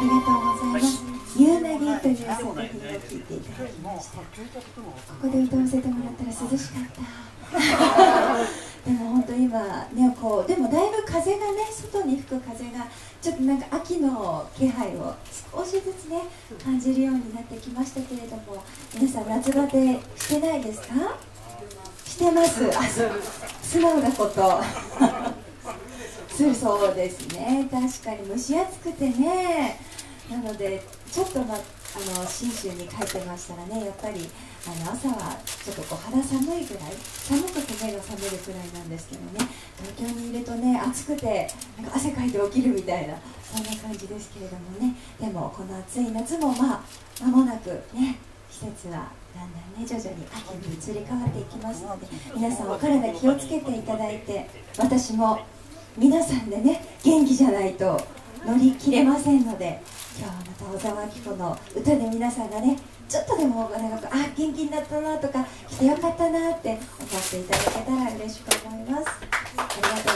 りがとうございます。夕凪という作品を聴いていただきました。ここで歌わせてもらったら涼しかったでも本当今ね、こうでもだいぶ風がね、外に吹く風がちょっとなんか秋の気配を少しずつね感じるようになってきましたけれども、皆さん夏バテしてないですか？してます。あ、素直なことそうですね、確かに蒸し暑くてね。なのでちょっと信州に帰ってましたらね、やっぱり朝はちょっとこう肌寒いぐらい、寒くて目が覚めるくらいなんですけどね、東京にいるとね、暑くてなんか汗かいて起きるみたいな、そんな感じですけれどもね。でもこの暑い夏も間もなくね、季節はだんだんね徐々に秋に移り変わっていきますので、皆さんお体気をつけていただいて、私も皆さんでね元気じゃないと乗り切れませんので、今日はまた小沢明子の歌で皆さんがねちょっとでもなんか元気になったなとか、来てよかったなって思っていただけたら嬉しく思います。ありがとう